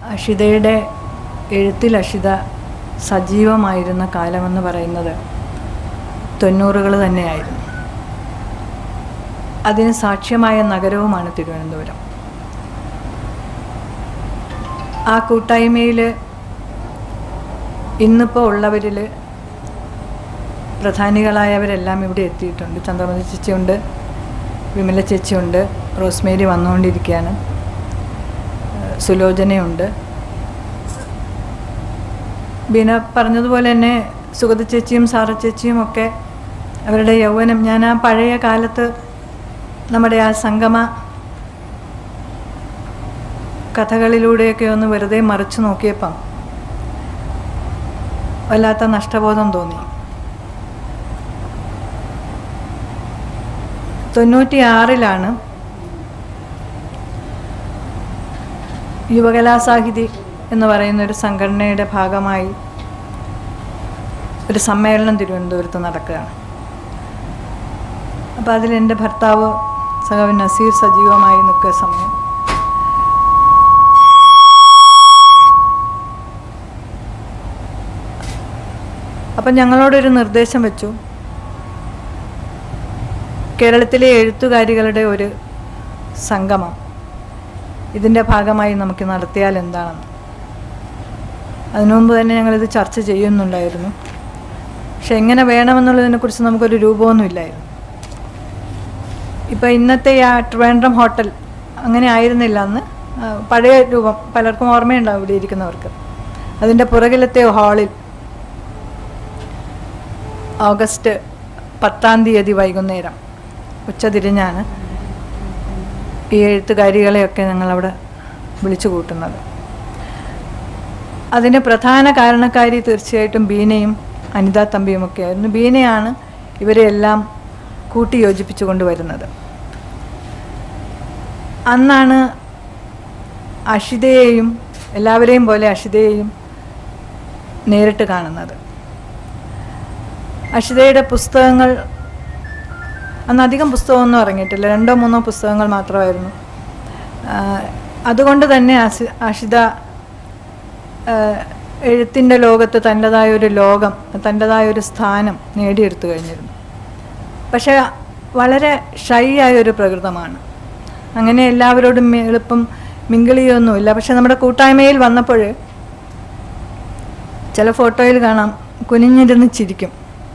അഷിതയുടെ എഴുത്തിൽ അഷിത സജീവമായിരുന്ന കാലമെന്ന് പറയുന്നത് 90കൾ തന്നെയായിരുന്നു. അതിന് സാക്ഷ്യമായ നഗരവുമാണ് തിരുവനന്തപുരം. ആ കൂട്ടായ്മയിൽ ഇന്നിപ്പോൾ ഉള്ളവരിൽ പ്രധാനികളായവരെല്ലാം ഇവിടെ എത്തിയിട്ടുണ്ട്. ചന്ദ്രമതി ചേച്ചിയുണ്ട്, വിമല ചേച്ചിയുണ്ട്, റോസ്മേരി വന്നുകൊണ്ടിരിക്കുകയാണ്, സുലോചനയുണ്ട്. ബീന പറഞ്ഞതുപോലെ തന്നെ സുഗത ചേച്ചിയും സാറ ചേച്ചിയും ഒക്കെ അവരുടെ യൗവനം, ഞാൻ ആ പഴയ കാലത്ത് നമ്മുടെ ആ സംഗമ കഥകളിലൂടെയൊക്കെ ഒന്ന് വെറുതെ മറിച്ചു നോക്കിയപ്പം വല്ലാത്ത നഷ്ടബോധം തോന്നി. 96 യുവകലാസാഹിതി എന്ന് പറയുന്നൊരു സംഘടനയുടെ ഭാഗമായി ഒരു സമ്മേളനം തിരുവനന്തപുരത്ത് നടക്കുകയാണ്. അപ്പോൾ അതിലെൻ്റെ ഭർത്താവ് സഖാവ് നസീർ സജീവമായി നിൽക്കുക സമയം. അപ്പം ഞങ്ങളോടൊരു നിർദ്ദേശം വെച്ചു, കേരളത്തിലെ എഴുത്തുകാരികളുടെ ഒരു സംഗമം ഇതിൻ്റെ ഭാഗമായി നമുക്ക് നടത്തിയാൽ എന്താണെന്ന്. അതിനു മുമ്പ് തന്നെ ഞങ്ങളിത് ചർച്ച ചെയ്യുന്നുണ്ടായിരുന്നു. പക്ഷെ എങ്ങനെ വേണമെന്നുള്ളതിനെക്കുറിച്ച് നമുക്കൊരു രൂപമൊന്നുമില്ലായിരുന്നു. ഇപ്പോൾ ഇന്നത്തെ ആ ട്രിവാൻഡ്രം ഹോട്ടൽ അങ്ങനെ ആയിരുന്നില്ല അന്ന്. പഴയ രൂപം പലർക്കും ഓർമ്മയുണ്ടാവും ഇവിടെ ഇരിക്കുന്നവർക്ക്. അതിൻ്റെ പുറകിലത്തെ ഹാളിൽ ഓഗസ്റ്റ് 10 വൈകുന്നേരം ഉച്ചതിരിഞ്ഞാണ് ഈ എഴുത്തുകാരികളെയൊക്കെ ഞങ്ങളവിടെ വിളിച്ചു കൂട്ടുന്നത്. അതിന് പ്രധാന കാരണക്കാരി തീർച്ചയായിട്ടും ബീനയും അനിത തമ്പിയുമൊക്കെ ആയിരുന്നു. ബീനയാണ് ഇവരെല്ലാം കൂട്ടി യോജിപ്പിച്ചു കൊണ്ടുവരുന്നത്. അന്നാണ് അഷിതയെയും എല്ലാവരെയും പോലെ അഷിതയെയും നേരിട്ട് കാണുന്നത്. അഷിതയുടെ പുസ്തകങ്ങൾ അന്ന് അധികം പുസ്തകമൊന്നും ഇറങ്ങിയിട്ടില്ല, 2-3 പുസ്തകങ്ങൾ മാത്രമായിരുന്നു. അതുകൊണ്ട് തന്നെ അഷിത എഴുത്തിൻ്റെ ലോകത്ത് തൻ്റെതായൊരു ലോകം, തൻ്റെതായൊരു സ്ഥാനം നേടിയെടുത്തു കഴിഞ്ഞിരുന്നു. പക്ഷേ വളരെ ഷൈ ആയൊരു പ്രകൃതമാണ്. അങ്ങനെ എല്ലാവരോടും എളുപ്പം മിങ്കിളിയൊന്നുമില്ല. പക്ഷെ നമ്മുടെ കൂട്ടായ്മയിൽ വന്നപ്പോൾ ചില ഫോട്ടോയിൽ കാണാം കുനിഞ്ഞിരുന്ന് ചിരിക്കും.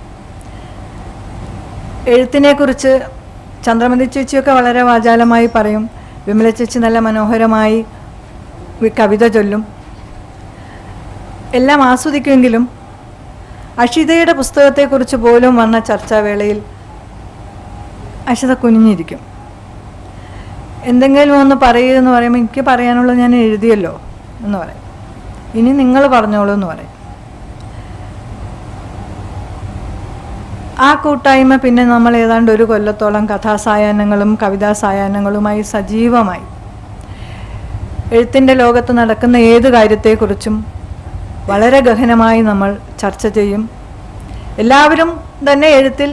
എഴുത്തിനെക്കുറിച്ച് ചന്ദ്രമതി ചേച്ചിയൊക്കെ വളരെ വാചാലമായി പറയും, വിമല ചേച്ചി നല്ല മനോഹരമായി കവിത ചൊല്ലും, എല്ലാം ആസ്വദിക്കുമെങ്കിലും അഷിതയുടെ പുസ്തകത്തെക്കുറിച്ച് പോലും വന്ന ചർച്ചാവേളയിൽ അഷിത കുനിഞ്ഞിരിക്കും. എന്തെങ്കിലും ഒന്ന് പറയുമെന്ന് പറയുമ്പോൾ എനിക്ക് പറയാനുള്ളത് ഞാൻ എഴുതിയല്ലോ എന്ന് പറയും, ഇനി നിങ്ങൾ പറഞ്ഞോളൂ എന്ന് പറയും. ആ കൂട്ടായ്മ പിന്നെ നമ്മൾ ഏതാണ്ട് ഒരു കൊല്ലത്തോളം കഥാസായാഹ്നങ്ങളും കവിതാ സായാഹ്നങ്ങളുമായി സജീവമായി എഴുത്തിൻ്റെ ലോകത്ത് നടക്കുന്ന ഏത് കാര്യത്തെക്കുറിച്ചും വളരെ ഗഹനമായി നമ്മൾ ചർച്ച ചെയ്യും. എല്ലാവരും തന്നെ എഴുത്തിൽ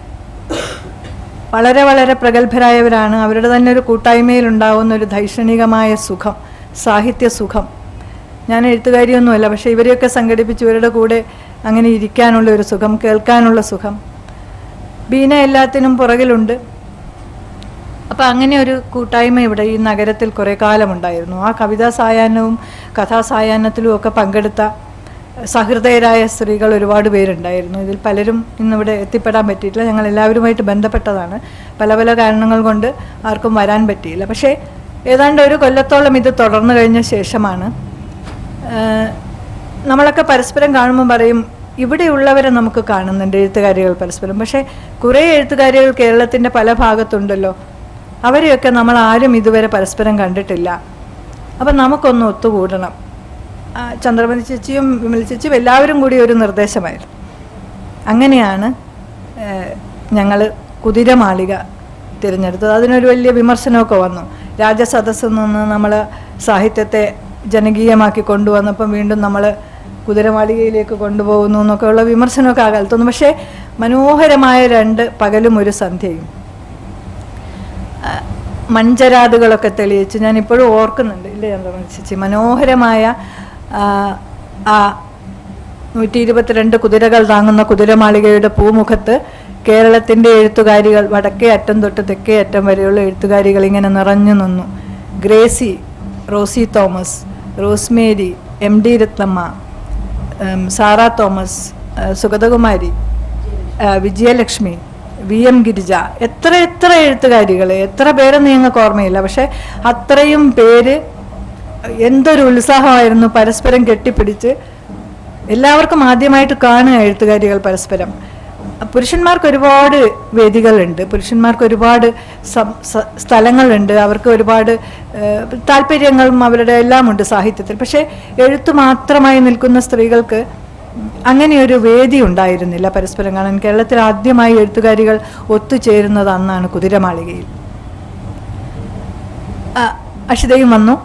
വളരെ വളരെ പ്രഗത്ഭരായവരാണ്. അവരുടെ തന്നെ ഒരു കൂട്ടായ്മയിൽ ഉണ്ടാകുന്ന ഒരു ദൈക്ഷണികമായ സുഖം, സാഹിത്യ സുഖം. ഞാൻ എഴുത്തുകാരിയൊന്നുമല്ല, പക്ഷേ ഇവരെയൊക്കെ സംഘടിപ്പിച്ച് ഇവരുടെ കൂടെ അങ്ങനെ ഇരിക്കാനുള്ള ഒരു സുഖം, കേൾക്കാനുള്ള സുഖം. ബീന എല്ലാത്തിനും പുറകിലുണ്ട്. അപ്പോൾ അങ്ങനെ ഒരു കൂട്ടായ്മ ഇവിടെ ഈ നഗരത്തിൽ കുറേ കാലമുണ്ടായിരുന്നു. ആ കവിതാ സായാഹ്നവും കഥാസായാഹ്നത്തിലും ഒക്കെ പങ്കെടുത്ത സഹൃദയരായ സ്ത്രീകൾ ഒരുപാട് പേരുണ്ടായിരുന്നു. ഇതിൽ പലരും ഇന്നിവിടെ എത്തിപ്പെടാൻ പറ്റിയിട്ടില്ല. ഞങ്ങൾ എല്ലാവരുമായിട്ട് ബന്ധപ്പെട്ടതാണ്. പല പല കാരണങ്ങൾ കൊണ്ട് ആർക്കും വരാൻ പറ്റിയില്ല. പക്ഷേ ഏതാണ്ട് ഒരു കൊല്ലത്തോളം ഇത് തുടർന്നു കഴിഞ്ഞ ശേഷമാണ് നമ്മളൊക്കെ പരസ്പരം കാണുമ്പോൾ പറയും, ഇവിടെയുള്ളവരെ നമുക്ക് കാണുന്നുണ്ട് എഴുത്തുകാരികൾ പരസ്പരം. പക്ഷേ കുറേ എഴുത്തുകാരികൾ കേരളത്തിൻ്റെ പല ഭാഗത്തുണ്ടല്ലോ, അവരെയൊക്കെ നമ്മൾ ആരും ഇതുവരെ പരസ്പരം കണ്ടിട്ടില്ല. അപ്പം നമുക്കൊന്ന് ഒത്തുകൂടണം. ചന്ദ്രമതി ചേച്ചിയും വിമല ചേച്ചിയും എല്ലാവരും കൂടി ഒരു നിർദ്ദേശമായിരുന്നു. അങ്ങനെയാണ് ഞങ്ങൾ കുതിരമാളിക തിരഞ്ഞെടുത്തത്. അതിനൊരു വലിയ വിമർശനമൊക്കെ വന്നു. രാജസദസ്സിൽ നിന്ന് നമ്മൾ സാഹിത്യത്തെ ജനകീയമാക്കി കൊണ്ടുവന്നപ്പം വീണ്ടും നമ്മൾ കുതിരമാളികയിലേക്ക് കൊണ്ടുപോകുന്നു എന്നൊക്കെയുള്ള വിമർശനമൊക്കെ ആ കാലത്തൊന്നും. പക്ഷേ മനോഹരമായ 2 പകലും ഒരു സന്ധ്യയും. മൺചരാതുകളൊക്കെ തെളിയിച്ച് ഞാനിപ്പോഴും ഓർക്കുന്നുണ്ട് ഇല്ലേ ചേച്ചി, മനോഹരമായ ആ 122 കുതിരകൾ താങ്ങുന്ന കുതിരമാളികയുടെ പൂമുഖത്ത് കേരളത്തിൻ്റെ എഴുത്തുകാരികൾ വടക്കേ അറ്റം തൊട്ട് തെക്കേ അറ്റം വരെയുള്ള എഴുത്തുകാരികൾ ഇങ്ങനെ നിറഞ്ഞു നിന്നു. ഗ്രേസി, റോസി തോമസ്, റോസ്മേരി, MD രത്നമ്മ, സാറ തോമസ്, സുഗതകുമാരി, വിജയലക്ഷ്മി, VM ഗിരിജ, എത്ര എഴുത്തുകാരികൾ, എത്ര പേരെന്ന് ഞങ്ങൾക്ക് ഓർമ്മയില്ല. പക്ഷെ അത്രയും പേര് എന്തൊരു ഉത്സാഹമായിരുന്നു, പരസ്പരം കെട്ടിപ്പിടിച്ച് എല്ലാവർക്കും ആദ്യമായിട്ട് കാണുക എഴുത്തുകാരികൾ പരസ്പരം. പുരുഷന്മാർക്ക് ഒരുപാട് വേദികളുണ്ട്, പുരുഷന്മാർക്ക് ഒരുപാട് സ്ഥലങ്ങളുണ്ട്, അവർക്ക് ഒരുപാട് താല്പര്യങ്ങളും അവരുടെ എല്ലാം ഉണ്ട് സാഹിത്യത്തിൽ. പക്ഷേ എഴുത്ത് മാത്രമായി നിൽക്കുന്ന സ്ത്രീകൾക്ക് അങ്ങനെയൊരു വേദി ഉണ്ടായിരുന്നില്ല പരസ്പരം കാണാൻ. കേരളത്തിൽ ആദ്യമായി എഴുത്തുകാരികൾ ഒത്തുചേരുന്നത് അന്നാണ് കുതിരമാളികയിൽ. അഷിതയും വന്നു.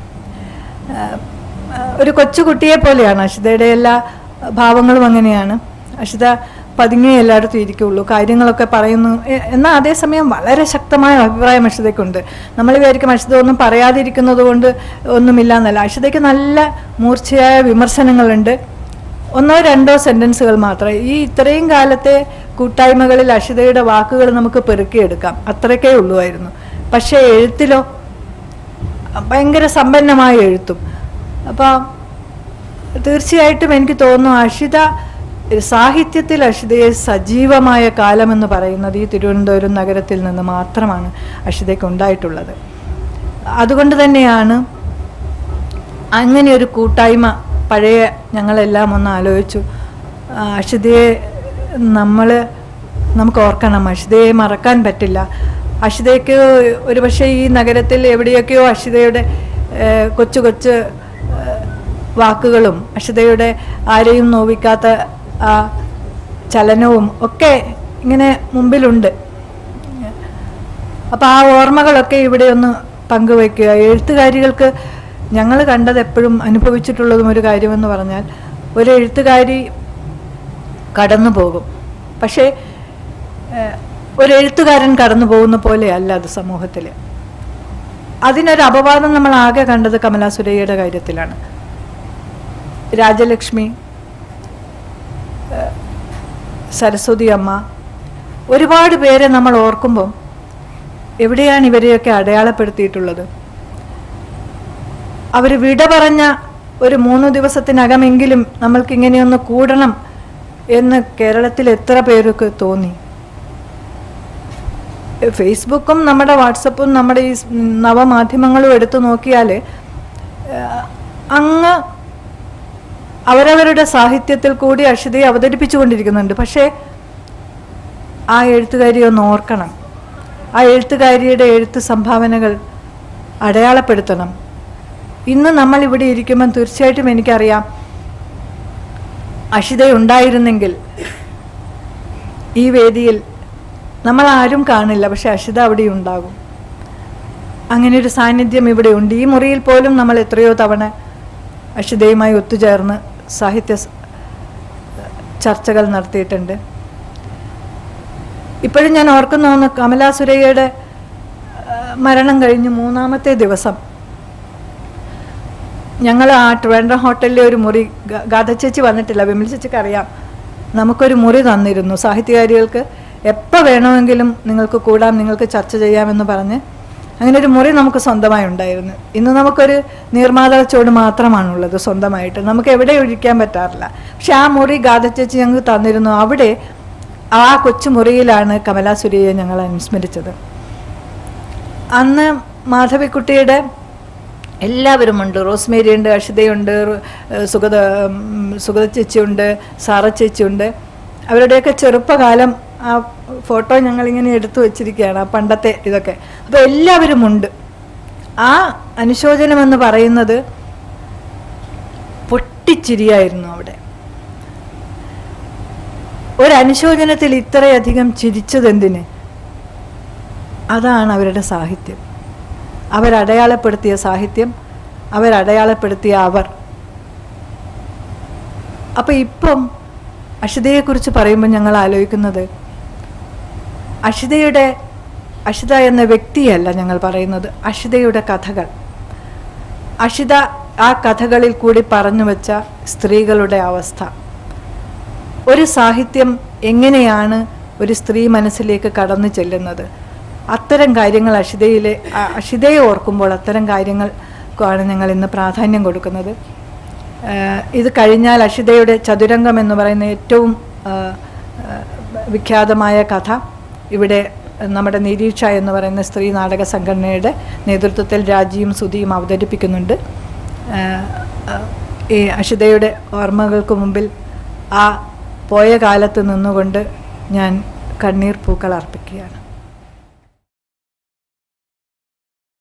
ഒരു കൊച്ചുകുട്ടിയെ പോലെയാണ് അഷിതയുടെ എല്ലാ ഭാവങ്ങളും അങ്ങനെയാണ്. അഷിത പതുങ്ങിയേ എല്ലായിടത്തും ഇരിക്കുള്ളൂ, കാര്യങ്ങളൊക്കെ പറയുന്നു. എന്നാൽ അതേസമയം വളരെ ശക്തമായ അഭിപ്രായം അഷിതയ്ക്കുണ്ട്. നമ്മൾ വിചാരിക്കും അഷിത ഒന്നും പറയാതിരിക്കുന്നത് കൊണ്ട് ഒന്നുമില്ല എന്നല്ല. അഷിതയ്ക്ക് നല്ല മൂർച്ചയായ വിമർശനങ്ങളുണ്ട്. 1-2 സെൻറ്റൻസുകൾ മാത്രം. ഈ ഇത്രയും കാലത്തെ കൂട്ടായ്മകളിൽ അഷിതയുടെ വാക്കുകൾ നമുക്ക് പെറുക്കിയെടുക്കാം, അത്രയ്ക്കേ ഉള്ളുമായിരുന്നു. പക്ഷേ എഴുത്തിലോ ഭയങ്കര സമ്പന്നമായ എഴുത്തും. അപ്പോൾ തീർച്ചയായിട്ടും എനിക്ക് തോന്നുന്നു അഷിത സാഹിത്യത്തിൽ അഷിതയെ സജീവമായ കാലമെന്ന് പറയുന്നത് ഈ തിരുവനന്തപുരം നഗരത്തിൽ നിന്ന് മാത്രമാണ് അഷിതയ്ക്ക് ഉണ്ടായിട്ടുള്ളത്. അതുകൊണ്ട് തന്നെയാണ് അങ്ങനെയൊരു കൂട്ടായ്മ. പഴയ ഞങ്ങളെല്ലാം ഒന്ന് ആലോചിച്ചു, അഷിതയെ നമുക്ക് ഓർക്കണം, അഷിതയെ മറക്കാൻ പറ്റില്ല. അഷിതയ്ക്ക് ഒരുപക്ഷെ ഈ നഗരത്തിൽ എവിടെയൊക്കെയോ അഷിതയുടെ കൊച്ചു വാക്കുകളും അഷിതയുടെ ആരെയും നോവിക്കാത്ത ആ ചലനവും ഒക്കെ ഇങ്ങനെ മുമ്പിലുണ്ട്. അപ്പോൾ ആ ഓർമ്മകളൊക്കെ ഇവിടെ ഒന്ന് പങ്കുവയ്ക്കുക. എഴുത്തുകാരികൾക്ക് ഞങ്ങൾ കണ്ടത് എപ്പോഴും അനുഭവിച്ചിട്ടുള്ളതും ഒരു കാര്യമെന്ന് പറഞ്ഞാൽ, ഒരു എഴുത്തുകാരി കടന്നു പോകും, പക്ഷേ ഒരു എഴുത്തുകാരൻ കടന്നു പോകുന്ന പോലെയല്ല അത് സമൂഹത്തിൽ. അതിനൊരു അപവാദം നമ്മൾ ആകെ കണ്ടത് കമലാ സുരയ്യയുടെ കാര്യത്തിലാണ്. രാജലക്ഷ്മി, സരസ്വതി അമ്മ, ഒരുപാട് പേരെ നമ്മൾ ഓർക്കുമ്പം എവിടെയാണ് ഇവരെയൊക്കെ അടയാളപ്പെടുത്തിയിട്ടുള്ളത്? അവർ വിട പറഞ്ഞ ഒരു 3 ദിവസത്തിനകമെങ്കിലും നമ്മൾക്കിങ്ങനെയൊന്ന് കൂടണം എന്ന് കേരളത്തിൽ എത്ര പേർക്ക് തോന്നി? ഫേസ്ബുക്കും നമ്മുടെ വാട്സപ്പും നമ്മുടെ ഈ നവമാധ്യമങ്ങളും എടുത്തു നോക്കിയാൽ അങ്ങ് അവരവരുടെ സാഹിത്യത്തിൽ കൂടി അഷിതയെ അവതരിപ്പിച്ചുകൊണ്ടിരിക്കുന്നുണ്ട്. പക്ഷേ ആ എഴുത്തുകാരിയെ ഒന്ന് ഓർക്കണം, ആ എഴുത്തുകാരിയുടെ എഴുത്ത് സംഭാവനകൾ അടയാളപ്പെടുത്തണം. ഇന്ന് നമ്മളിവിടെ ഇരിക്കുമ്പം തീർച്ചയായിട്ടും എനിക്കറിയാം, അഷിതയുണ്ടായിരുന്നെങ്കിൽ ഈ വേദിയിൽ നമ്മളാരും കാണില്ല, പക്ഷെ അഷിത അവിടെ ഉണ്ടാകും. അങ്ങനെ ഒരു സാന്നിധ്യം ഇവിടെ ഉണ്ട്. ഈ മുറിയിൽ പോലും നമ്മൾ എത്രയോ തവണ അഷിതയുമായി ഒത്തുചേർന്ന് സാഹിത്യ ചർച്ചകൾ നടത്തിയിട്ടുണ്ട്. ഇപ്പോഴും ഞാൻ ഓർക്കുന്നു, കമലാ സുരയ്യയുടെ മരണം കഴിഞ്ഞ് 3-ാമത്തെ ദിവസം ഞങ്ങൾ ആ ട്രിവാൻഡ്രം ഹോട്ടലിലെ ഒരു മുറി, ഗാഥ ചേച്ചി വന്നിട്ടില്ല, വിമൽ ചേച്ചിക്ക് അറിയാം, നമുക്കൊരു മുറി തന്നിരുന്നു. സാഹിത്യകാരികൾക്ക് എപ്പോൾ വേണമെങ്കിലും നിങ്ങൾക്ക് കൂടാം, നിങ്ങൾക്ക് ചർച്ച ചെയ്യാമെന്ന് പറഞ്ഞ് അങ്ങനെ ഒരു മുറി നമുക്ക് സ്വന്തമായി ഉണ്ടായിരുന്നു. ഇന്ന് നമുക്കൊരു നീർമാതളച്ചോട് മാത്രമാണുള്ളത് സ്വന്തമായിട്ട്, നമുക്ക് എവിടെ ഒഴിക്കാൻ പറ്റാറില്ല. പക്ഷെ ആ മുറി ഗാഥ ചേച്ചി ഞങ്ങൾക്ക് തന്നിരുന്നു. അവിടെ ആ കൊച്ചു മുറിയിലാണ് കമലാ സുരയ്യയെ ഞങ്ങൾ അനുസ്മരിച്ചത്. അന്ന് മാധവിക്കുട്ടിയുടെ എല്ലാവരുമുണ്ട്, റോസ്മേരി ഉണ്ട്, അഷിതയുണ്ട്, സുഗത ചേച്ചിയുണ്ട്, സാറ ചേച്ചിയുണ്ട്. അവരുടെയൊക്കെ ചെറുപ്പകാലം ആ ഫോട്ടോ ഞങ്ങളിങ്ങനെ എടുത്തു വച്ചിരിക്കുകയാണ്, ആ പണ്ടത്തെ ഇതൊക്കെ. അപ്പോൾ എല്ലാവരുമുണ്ട്. ആ അനുശോചനമെന്ന് പറയുന്നത് പൊട്ടിച്ചിരിയായിരുന്നു. അവിടെ ഒരനുശോചനത്തിൽ ഇത്രയധികം ചിരിച്ചതെന്തിന്? അതാണ് അവരുടെ സാഹിത്യം, അവരടയാളപ്പെടുത്തിയ സാഹിത്യം, അവരടയാളപ്പെടുത്തിയ അവർ. അപ്പം ഇപ്പം അഷിതയെക്കുറിച്ച് പറയുമ്പോൾ ഞങ്ങൾ ആലോചിക്കുന്നത്, അഷിതയുടെ അഷിത എന്ന വ്യക്തിയല്ല ഞങ്ങൾ പറയുന്നത്, അഷിതയുടെ കഥകൾ. അഷിത ആ കഥകളിൽ കൂടി പറഞ്ഞു വെച്ച സ്ത്രീകളുടെ അവസ്ഥ. ഒരു സാഹിത്യം എങ്ങനെയാണ് ഒരു സ്ത്രീ മനസ്സിലേക്ക് കടന്നു ചെല്ലുന്നത്, അത്തരം കാര്യങ്ങൾ അഷിതയെ ഓർക്കുമ്പോൾ അത്തരം കാര്യങ്ങൾക്കാണ് ഞങ്ങൾ ഇന്ന് പ്രാധാന്യം കൊടുക്കുന്നത്. ഇത് കഴിഞ്ഞാൽ അഷിതയുടെ ചതുരംഗം എന്ന് പറയുന്ന ഏറ്റവും വിഖ്യാതമായ കഥ ഇവിടെ നമ്മുടെ നിരീക്ഷ എന്ന് പറയുന്ന സ്ത്രീ നാടക സംഘടനയുടെ നേതൃത്വത്തിൽ രാജിയും സുധിയും അവതരിപ്പിക്കുന്നുണ്ട്. ഈ അഷിതയുടെ ഓർമ്മകൾക്ക് മുമ്പിൽ ആ പോയ കാലത്ത് നിന്നുകൊണ്ട് ഞാൻ കണ്ണീർ പൂക്കൾ അർപ്പിക്കുകയാണ്.